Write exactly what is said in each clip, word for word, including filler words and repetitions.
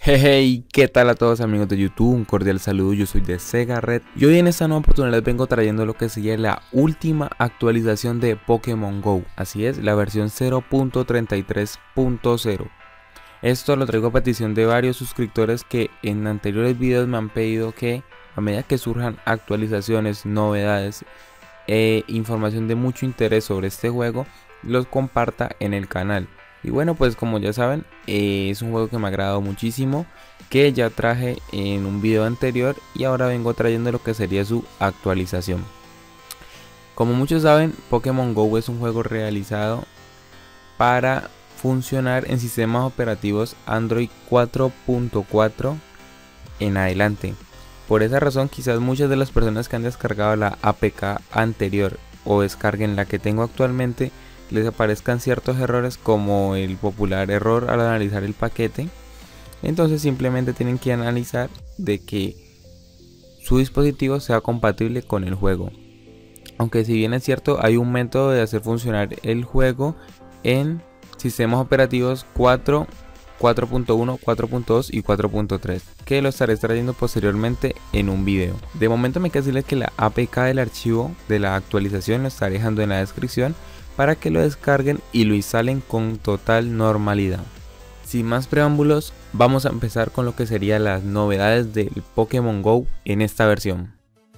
Hey, ¿qué tal a todos amigos de YouTube? Un cordial saludo, yo soy de Sega Red y hoy en esta nueva oportunidad les vengo trayendo lo que sería la última actualización de Pokémon Go. Así es, la versión cero punto treinta y tres punto cero. Esto lo traigo a petición de varios suscriptores que en anteriores videos me han pedido que a medida que surjan actualizaciones, novedades e información de mucho interés sobre este juego, los comparta en el canal. Y bueno, pues como ya saben, eh, es un juego que me ha agradado muchísimo, que ya traje en un video anterior y ahora vengo trayendo lo que sería su actualización. Como muchos saben, Pokémon Go es un juego realizado para funcionar en sistemas operativos Android cuatro punto cuatro en adelante. Por esa razón, quizás muchas de las personas que han descargado la A P K anterior o descarguen la que tengo actualmente les aparezcan ciertos errores, como el popular error al analizar el paquete. Entonces simplemente tienen que analizar de que su dispositivo sea compatible con el juego. Aunque si bien es cierto, hay un método de hacer funcionar el juego en sistemas operativos cuatro, cuatro punto uno, cuatro punto dos y cuatro punto tres, que lo estaré trayendo posteriormente en un video. De momento me queda decirles que la A P K del archivo de la actualización lo estaré dejando en la descripción para que lo descarguen y lo instalen con total normalidad. Sin más preámbulos, vamos a empezar con lo que serían las novedades del Pokémon Go en esta versión.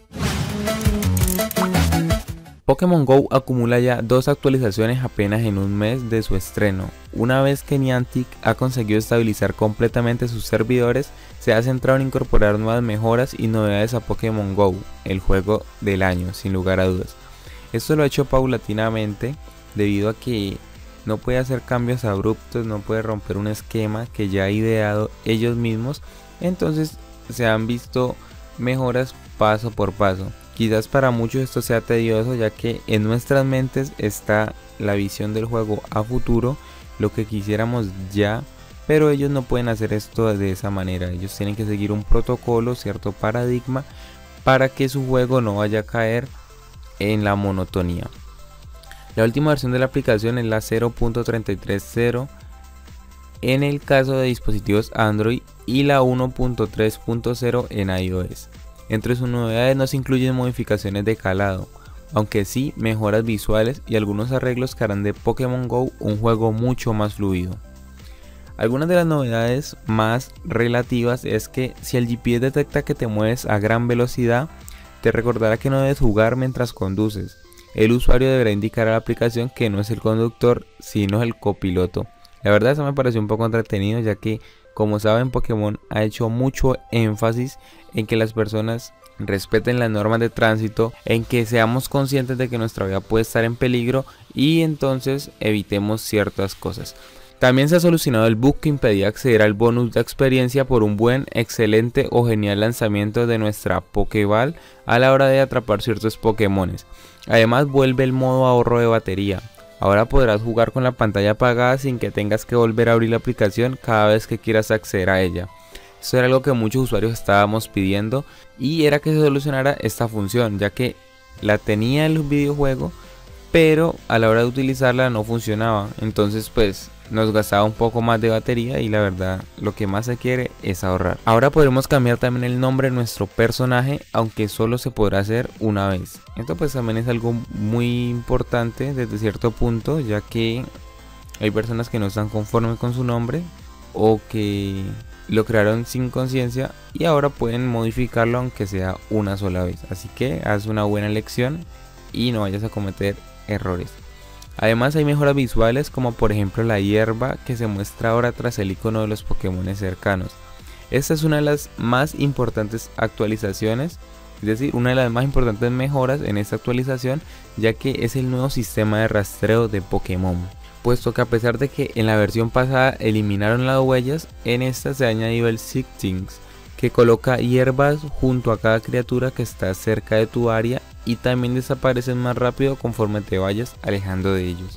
Pokémon Go acumula ya dos actualizaciones apenas en un mes de su estreno. Una vez que Niantic ha conseguido estabilizar completamente sus servidores, se ha centrado en incorporar nuevas mejoras y novedades a Pokémon Go, el juego del año, sin lugar a dudas. Esto lo ha hecho paulatinamente debido a que no puede hacer cambios abruptos, no puede romper un esquema que ya ha ideado ellos mismos. Entonces se han visto mejoras paso por paso. Quizás para muchos esto sea tedioso, ya que en nuestras mentes está la visión del juego a futuro, lo que quisiéramos ya, pero ellos no pueden hacer esto de esa manera. Ellos tienen que seguir un protocolo, cierto paradigma, para que su juego no vaya a caer en la monotonía. La última versión de la aplicación es la cero punto treinta y tres punto cero en el caso de dispositivos Android y la uno punto tres punto cero en iOS. Entre sus novedades no se incluyen modificaciones de calado, aunque sí mejoras visuales y algunos arreglos que harán de Pokémon Go un juego mucho más fluido. Algunas de las novedades más relativas es que si el G P S detecta que te mueves a gran velocidad, te recordará que no debes jugar mientras conduces. El usuario deberá indicar a la aplicación que no es el conductor, sino el copiloto. La verdad, eso me pareció un poco entretenido, ya que, como saben, Pokémon ha hecho mucho énfasis en que las personas respeten las normas de tránsito, en que seamos conscientes de que nuestra vida puede estar en peligro y entonces evitemos ciertas cosas. También se ha solucionado el bug que impedía acceder al bonus de experiencia por un buen, excelente o genial lanzamiento de nuestra Pokéball a la hora de atrapar ciertos Pokémones. Además vuelve el modo ahorro de batería. Ahora podrás jugar con la pantalla apagada sin que tengas que volver a abrir la aplicación cada vez que quieras acceder a ella. Esto era algo que muchos usuarios estábamos pidiendo y era que se solucionara esta función, ya que la tenía el videojuego, pero a la hora de utilizarla no funcionaba. Entonces pues nos gastaba un poco más de batería y la verdad lo que más se quiere es ahorrar. Ahora podremos cambiar también el nombre de nuestro personaje, aunque solo se podrá hacer una vez. Esto pues también es algo muy importante desde cierto punto, ya que hay personas que no están conformes con su nombre o que lo crearon sin conciencia y ahora pueden modificarlo aunque sea una sola vez. Así que haz una buena elección y no vayas a cometer errores. Además hay mejoras visuales, como por ejemplo la hierba que se muestra ahora tras el icono de los Pokémon cercanos. Esta es una de las más importantes actualizaciones, es decir, una de las más importantes mejoras en esta actualización, ya que es el nuevo sistema de rastreo de Pokémon. Puesto que a pesar de que en la versión pasada eliminaron las huellas, en esta se ha añadido el Sightings, que coloca hierbas junto a cada criatura que está cerca de tu área y también desaparecen más rápido conforme te vayas alejando de ellos.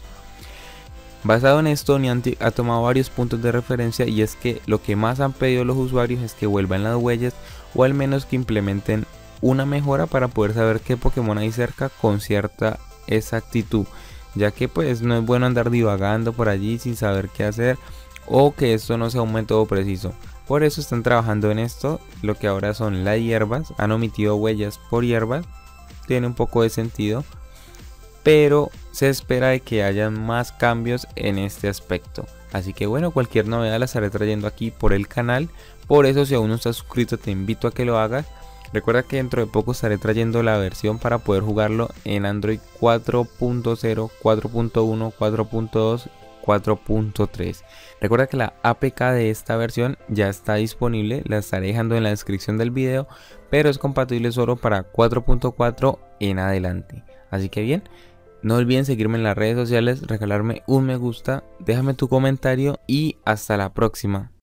Basado en esto, Niantic ha tomado varios puntos de referencia, y es que lo que más han pedido los usuarios es que vuelvan las huellas o al menos que implementen una mejora para poder saber qué Pokémon hay cerca con cierta exactitud, ya que pues no es bueno andar divagando por allí sin saber qué hacer o que esto no sea un método preciso. Por eso están trabajando en esto, lo que ahora son las hierbas. Han omitido huellas por hierbas, tiene un poco de sentido, pero se espera de que haya más cambios en este aspecto. Así que bueno, cualquier novedad la estaré trayendo aquí por el canal. Por eso, si aún no estás suscrito, te invito a que lo hagas. Recuerda que dentro de poco estaré trayendo la versión para poder jugarlo en Android cuatro punto cero, cuatro punto uno, cuatro punto dos, cuatro punto tres. Recuerda que la A P K de esta versión ya está disponible, la estaré dejando en la descripción del video, pero es compatible solo para cuatro punto cuatro en adelante. Así que bien, no olviden seguirme en las redes sociales, regalarme un me gusta, déjame tu comentario y hasta la próxima.